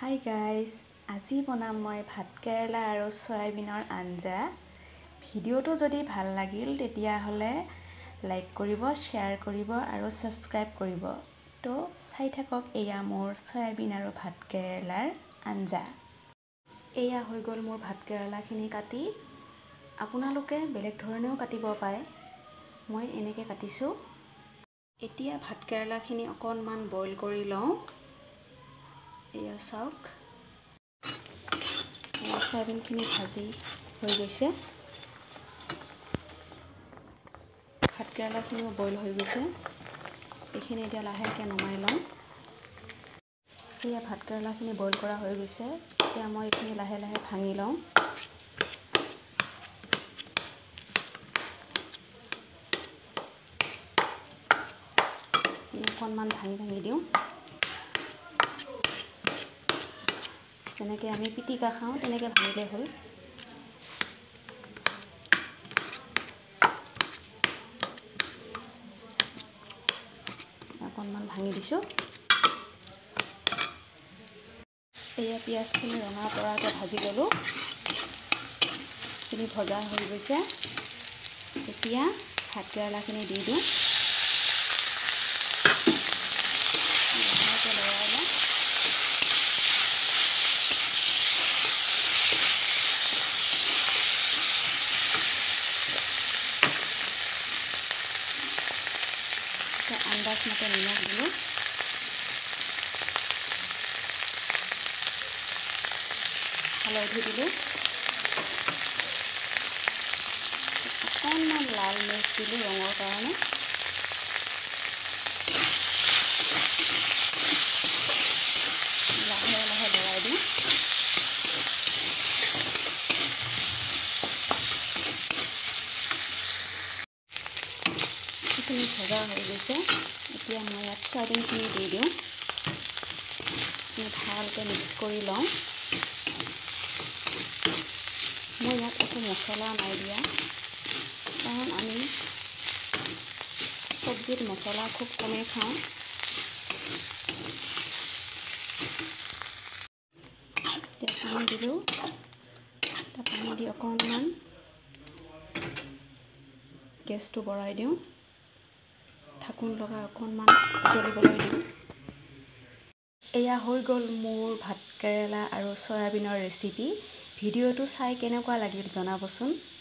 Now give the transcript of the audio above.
Hi guys, আজি বনাম মই ভাতকেৰেলা আৰু সয়াবিনৰ আঞ্জা। ভিডিওটো যদি ভাল লাগিল তেতিয়া হলে লাইক কৰিব, শেয়াৰ কৰিব আৰু সাবস্ক্ৰাইব কৰিব। তো চাই থাকক এয়া মোৰ সয়াবিন আৰু ভাতকেৰেলাৰ আঞ্জা। এয়া হৈ গ'ল মোৰ ভাতকেৰেলাখিনি কাটি। আপোনালোকে বেলেগ ধৰণেও কাটিব পাৰে। মই এনেকৈ কাটিছো। এতিয়া ভাতকেৰেলাখিনি অকণমান বইল কৰি লওঁ। এয়া চাওক, সয়াবিনখিনি ভাজি হৈ গৈছে, ভাতকেৰেলাখিনিও বইল হৈ গৈছে। এইখিনি এতিয়া লাহেকৈ নমাই লওঁ। এয়া ভাতকেৰেলাখিনি বইল কৰা হৈ গৈছে। এতিয়া মই এইখিনি লাহে লাহে ভাঙি লওঁ। অকণমান ভাঙি দিওঁ, যেনেকৈ আমি পিটিকা খাওঁ তেনেকৈ ভাঙিলে হ'ল। অকণমান ভাঙি দিছোঁ। এয়া পিঁয়াজখিনি ৰঙা পৰাকৈ ভাজি ল'লোঁ। এইখিনি ভজা হৈ গৈছে। এতিয়া ভাতকেৰেলাখিনি দি দিওঁ। লাহেকৈ লৰাই লওঁ। আন্দাজ মতে নিমখ দিলোঁ। হালধি দিলোঁ। অকণমান লাল মিৰ্চ দিলোঁ ৰঙৰ কাৰণে। লাহে লাহে লৰাই দিওঁ। এইখিনি ভজা হৈ গৈছে। এতিয়া মই ইয়াত সয়াবিনখিনি দি দিওঁ। ভালকৈ মিক্স কৰি লওঁ। মই ইয়াত একো মছলা নাই দিয়া, কাৰণ আমি চব্জিত মছলা খুব কমেই খাওঁ। এতিয়া পানী দিলোঁ। পানী দি অকণমান গেছটো বঢ়াই দিওঁ। ঢাকোন লগাই অকণমান উতলিবলৈ দিওঁ। এয়া হৈ গ'ল মোৰ ভাতকেৰেলা আৰু সয়াবিনৰ ৰেচিপি। ভিডিঅ'টো চাই কেনেকুৱা লাগিল জনাবচোন।